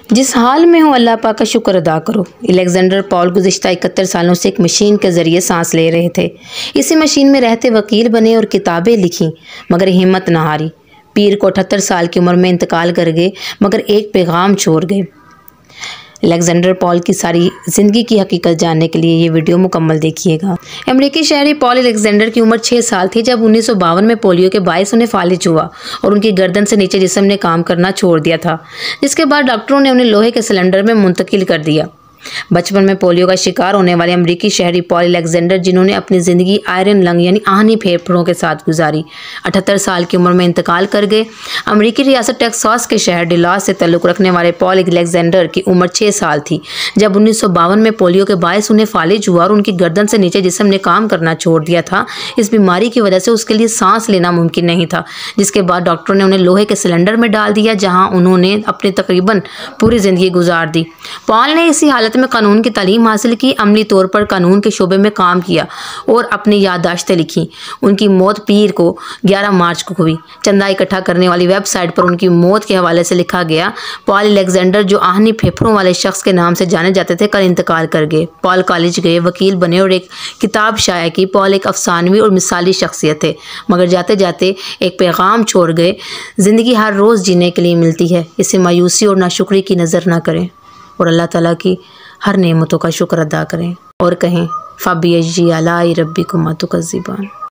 जिस हाल में हो अल्लाह पाक का शुक्र अदा करो। अलेक्जेंडर पॉल गुज़िश्ता 71 सालों से एक मशीन के ज़रिए सांस ले रहे थे। इसी मशीन में रहते वकील बने और किताबें लिखीं, मगर हिम्मत न हारी। पीर को 78 साल की उम्र में इंतकाल कर गए, मगर एक पैगाम छोड़ गए। अलेक्जेंडर पॉल की सारी ज़िंदगी की हकीकत जानने के लिए ये वीडियो मुकम्मल देखिएगा। अमेरिकी शहरी पॉल अलेक्जेंडर की उम्र 6 साल थी जब 1952 में पोलियो के बायस उन्हें फालिज हुआ और उनकी गर्दन से नीचे जिस्म ने काम करना छोड़ दिया था, जिसके बाद डॉक्टरों ने उन्हें लोहे के सिलेंडर में मुंतकिल कर दिया। बचपन में पोलियो का शिकार होने वाले अमेरिकी शहरी पॉल अलेक्जेंडर, जिन्होंने अपनी ज़िंदगी आयरन लंग यानी आहनी फेफड़ों के साथ गुजारी, 78 साल की उम्र में इंतकाल कर गए। अमेरिकी रियासत टेक्सास के शहर डलास से ताल्लुक़ रखने वाले पॉल अलेक्जेंडर की उम्र 6 साल थी जब 1952 में पोलियो के बायस उन्हें फालिज हुआ और उनकी गर्दन से नीचे जिस्म ने काम करना छोड़ दिया था। इस बीमारी की वजह से उसके लिए सांस लेना मुमकिन नहीं था, जिसके बाद डॉक्टरों ने उन्हें लोहे के सिलेंडर में डाल दिया, जहाँ उन्होंने अपनी तकरीबन पूरी ज़िंदगी गुजार दी। पॉल ने इसी हालत में कानून की तालीम हासिल की, अमली तौर पर कानून के शोबे में काम किया और अपनी याददाश्तें लिखी। उनकी मौत पीर को 11 मार्च को हुई। चंदा इकट्ठा करने वाली वेबसाइट पर उनकी मौत के हवाले से लिखा गया, पॉल अलेक्जेंडर जो आहनी फेफड़ों वाले शख्स के नाम से जाने जाते थे, कल इंतकाल कर गए। पॉल कॉलेज गए, वकील बने और एक किताब शाया की। पॉल एक अफसानवी और मिसाली शख्सियत थे, मगर जाते जाते एक पैगाम छोड़ गए, ज़िंदगी हर रोज़ जीने के लिए मिलती है, इसे मायूसी और नाशुक्री की नज़र ना करें और अल्लाह ताला की हर नेमतों का शुक्र अदा करें और कहें फ़बियज्जी अलाई रब्बिकुमा तुकज़्ज़िबान।